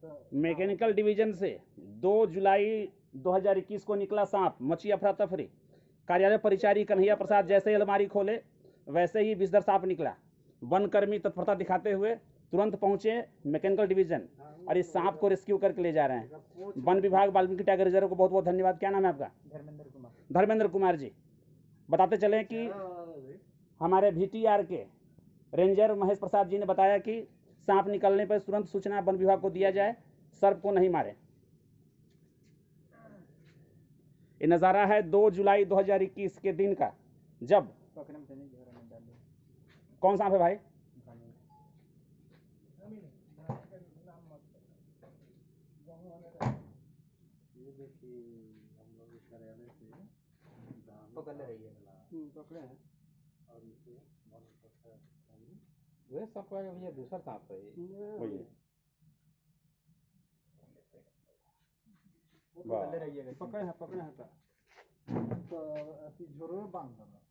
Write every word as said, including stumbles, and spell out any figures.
Mechanical division से दो जुलाई दो हज़ार इक्कीस को निकला सांप, मची अफरा तफरी। कार्यालय परिचारी कन्हैया प्रसाद जैसे ही अलमारी खोले वैसे ही विषधर सांप निकला। वन कर्मी तत्परता दिखाते हुए तुरंत पहुंचे मैकेनिकल डिवीजन और इस सांप को रेस्क्यू करके ले जा रहे हैं। वन विभाग वाल्मीकि टाइगर रिजर्व को बहुत बहुत धन्यवाद। क्या नाम है आपका? धर्मेंद्र कुमार। धर्मेंद्र कुमार जी। बताते चलें कि हमारे वीटीआर के रेंजर महेश प्रसाद जी ने बताया कि सांप निकलने पर तुरंत सूचना वन विभाग को दिया जाए, सर्प को नहीं मारे। ये नज़ारा है दो जुलाई दो हज़ार इक्कीस के दिन का, जब कौन सांप है भाई? पकड़ रही है, पकड़े हैं और इसे वे सांप का भैया दूसरा सांप है वही पकड़े हैं पकड़े हैं तो झोरों में बांध दो।